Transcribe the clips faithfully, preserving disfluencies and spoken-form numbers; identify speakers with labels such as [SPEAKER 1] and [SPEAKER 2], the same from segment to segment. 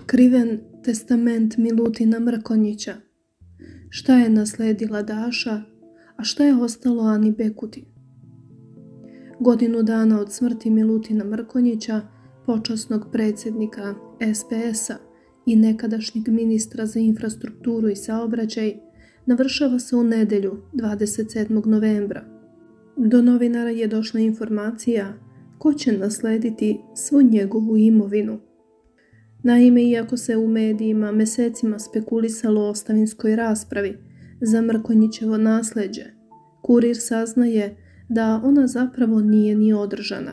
[SPEAKER 1] Otkriven testament Milutina Mrkonjića. Šta je nasledila Daša, a šta je ostalo Ani Bekuti? Godinu dana od smrti Milutina Mrkonjića, počasnog predsjednika es pe es-a i nekadašnjeg ministra za infrastrukturu i saobraćaj, navršava se u nedjelju dvadeset sedmog novembra. Do novinara je došla informacija ko će naslediti svu njegovu imovinu. Naime, iako se u medijima mesecima spekulisalo o ostavinskoj raspravi za Mrkonjićevo nasleđe, Kurir saznaje da ona zapravo nije ni održana.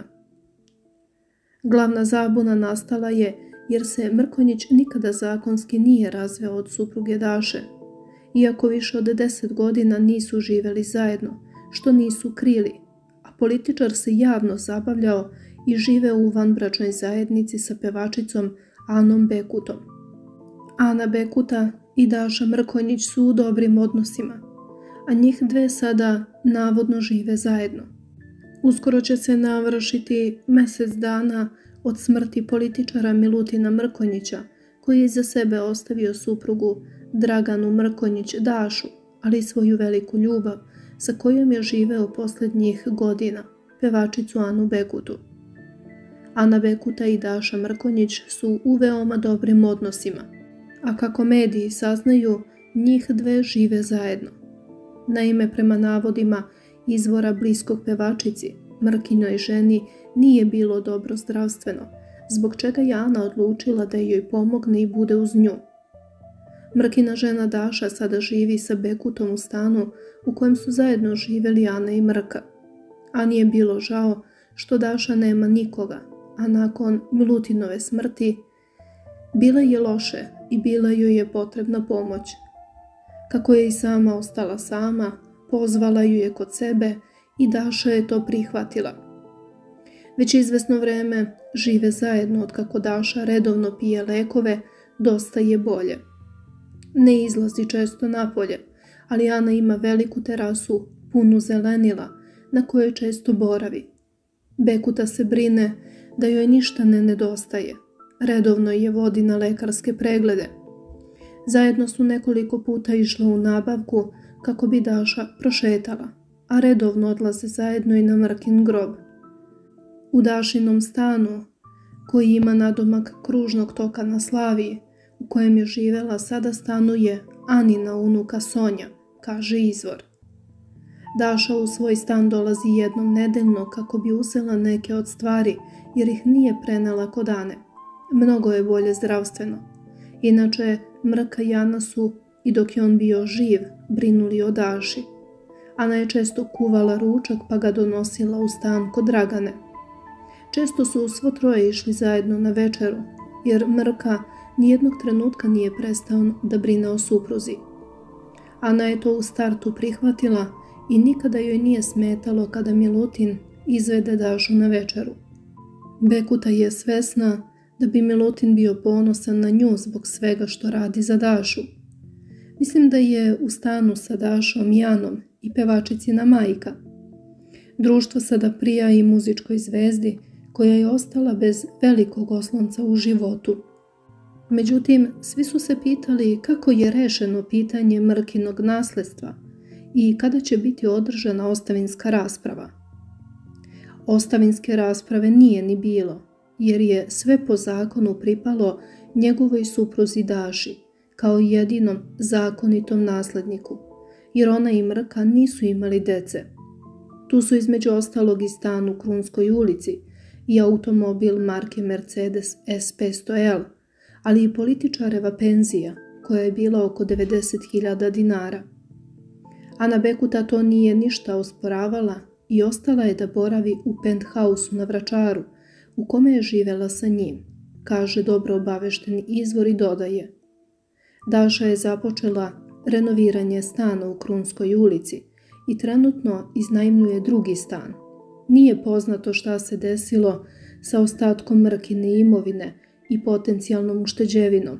[SPEAKER 1] Glavna zabuna nastala je jer se Mrkonjić nikada zakonski nije razveo od supruge Daše, iako više od deset godina nisu živjeli zajedno, što nisu krili, a političar se javno zabavljao i živeo u vanbračnoj zajednici sa pevačicom Anom Bekutom. Ana Bekuta i Daša Mrkonjić su u dobrim odnosima, a njih dve sada navodno žive zajedno. Uskoro će se navršiti mjesec dana od smrti političara Milutina Mrkonjića, koji je iza sebe ostavio suprugu Draganu Mrkonjić Dašu, ali i svoju veliku ljubav sa kojom je živeo posljednjih godina, pevačicu Anu Bekutu. Ana Bekuta i Daša Mrkonjić su u veoma dobrim odnosima, a kako mediji saznaju, njih dve žive zajedno. Naime, prema navodima izvora bliskog pevačici, Mrkinoj ženi nije bilo dobro zdravstveno, zbog čega je Ana odlučila da joj pomogne i bude uz nju. Mrkina žena Daša sada živi sa Bekutom u stanu u kojem su zajedno živjeli Ana i Mrka. Ani je bilo žao što Daša nema nikoga, a nakon Milutinove smrti bila je loše i bila joj je potrebna pomoć. Kako je i sama ostala sama, pozvala ju je kod sebe i Daša je to prihvatila. Već izvesno vreme žive zajedno od kako Daša redovno pije lekove, dosta je bolje. Ne izlazi često napolje, ali Ana ima veliku terasu punu zelenila na kojoj često boravi. Bekuta se brine da joj ništa ne nedostaje. Redovno je vodi na lekarske preglede. Zajedno su nekoliko puta išle u nabavku kako bi Daša prošetala, a redovno odlaze zajedno i na Mrkin grob. U Dašinom stanu, koji ima nadomak kružnog toka na Slaviji, u kojem je živjela, sada stanuje Anina unuka Sonja, kaže izvor. Daša u svoj stan dolazi jednom nedeljno kako bi uzela neke od stvari jer ih nije prenela kod Ane. Mnogo je bolje zdravstveno. Inače, Mrka i Ana su, i dok je on bio živ, brinuli o Daši. Ana je često kuvala ručak pa ga donosila u stan kod Dragane. Često su svo troje išli zajedno na večeru, jer Mrka nijednog trenutka nije prestao da brine o supruzi. Ana je to u startu prihvatila i nikada joj nije smetalo kada Milutin izvede Dašu na večeru. Bekuta je svesna da bi Milutin bio ponosan na nju zbog svega što radi za Dašu. Mislim da je u stanu sa Dašom i Anom i pevačicina majka. Društvo sada prija i muzičkoj zvezdi koja je ostala bez velikog oslonca u životu. Međutim, svi su se pitali kako je rešeno pitanje Mrkinog nasledstva i kada će biti održana ostavinska rasprava. Ostavinske rasprave nije ni bilo, jer je sve po zakonu pripalo njegovoj supruzi Daši, kao jedinom zakonitom nasledniku, jer ona i Mrka nisu imali dece. Tu su između ostalog i stan u Krunskoj ulici i automobil marke Mercedes es petsto el, ali i političareva penzija, koja je bila oko devedeset hiljada dinara. Ana Bekuta to nije ništa osporavala i ostala je da boravi u penthausu na Vračaru, u kome je živjela sa njim, kaže dobro obavešteni izvor i dodaje. Daša je započela renoviranje stana u Krunskoj ulici i trenutno iznajmljuje drugi stan. Nije poznato šta se desilo sa ostatkom Mrkine imovine i potencijalnom ušteđevinom.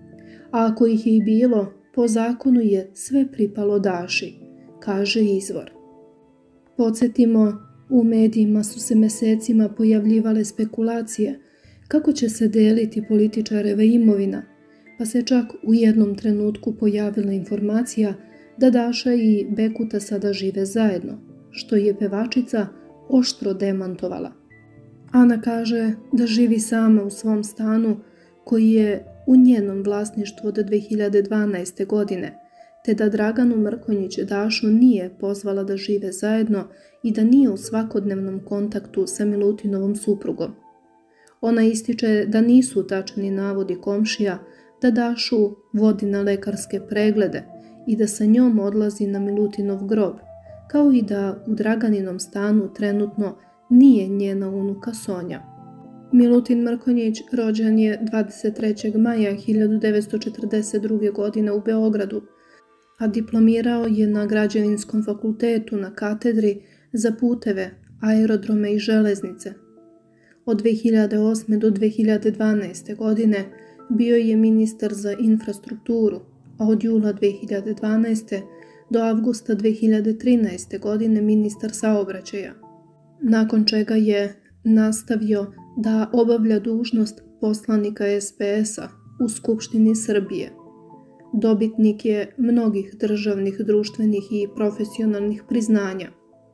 [SPEAKER 1] A ako ih je i bilo, po zakonu je sve pripalo Daši, kaže izvor. Podsjetimo, u medijima su se mesecima pojavljivale spekulacije kako će se deliti političareva imovina, pa se čak u jednom trenutku pojavila informacija da Daša i Bekuta sada žive zajedno, što je pevačica oštro demantovala. Ana kaže da živi sama u svom stanu koji je u njenom vlasništvu od dve hiljade dvanaeste. godine, te da Draganu Mrkonjić Dašu nije pozvala da žive zajedno i da nije u svakodnevnom kontaktu sa Milutinovom suprugom. Ona ističe da nisu tačni navodi komšija da Dašu vodi na lekarske preglede i da sa njom odlazi na Milutinov grob, kao i da u Draganinom stanu trenutno nije njena unuka Sonja. Milutin Mrkonjić rođen je dvadeset trećeg maja hiljadu devetsto četrdeset druge. godine u Beogradu, a diplomirao je na Građevinskom fakultetu na katedri za puteve, aerodrome i železnice. Od dve hiljade osme. do dve hiljade dvanaeste. godine bio je ministar za infrastrukturu, a od jula dve hiljade dvanaeste. do avgusta dve hiljade trinaeste. godine ministar saobraćaja, nakon čega je nastavio da obavlja dužnost poslanika es pe es-a u Skupštini Srbije. Dobitnik je mnogih državnih, društvenih i profesionalnih priznanja.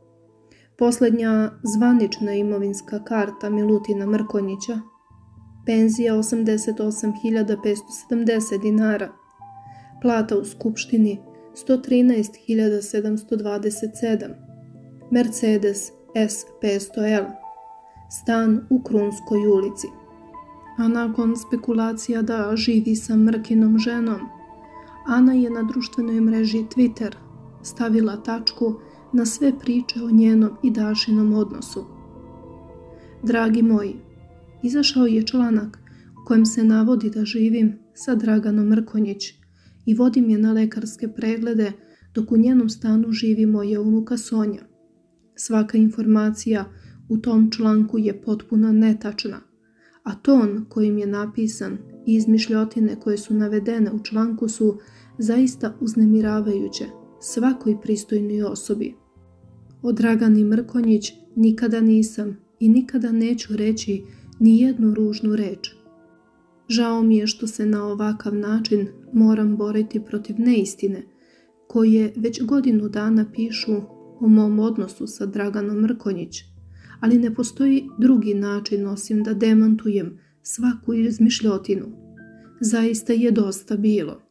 [SPEAKER 1] Posljednja zvanična imovinska karta Milutina Mrkonjića, penzija osamdeset osam hiljada petsto sedamdeset dinara, plata u Skupštini sto trinaest hiljada sedamsto dvadeset sedam, Mercedes es petsto el, stan u Krunskoj ulici. A nakon spekulacija da živi sa Mrkinom ženom, Ana je na društvenoj mreži Twitter stavila tačku na sve priče o njenom i Dašinom odnosu. Dragi moji, izašao je članak u kojem se navodi da živim sa Draganom Mrkonjić i vodim je na lekarske preglede dok u njenom stanu živi moja unuka Sonja. Svaka informacija u tom članku je potpuno netačna, a ton kojim je napisan i izmišljotine koje su navedene u članku su zaista uznemiravajuće svakoj pristojnoj osobi. O Dragani Mrkonjić nikada nisam i nikada neću reći ni jednu ružnu reč. Žao mi je što se na ovakav način moram boriti protiv neistine koje već godinu dana pišu o mom odnosu sa Draganom Mrkonjić, ali ne postoji drugi način osim da demantujem svaku izmišljotinu. Zaista je dosta bilo.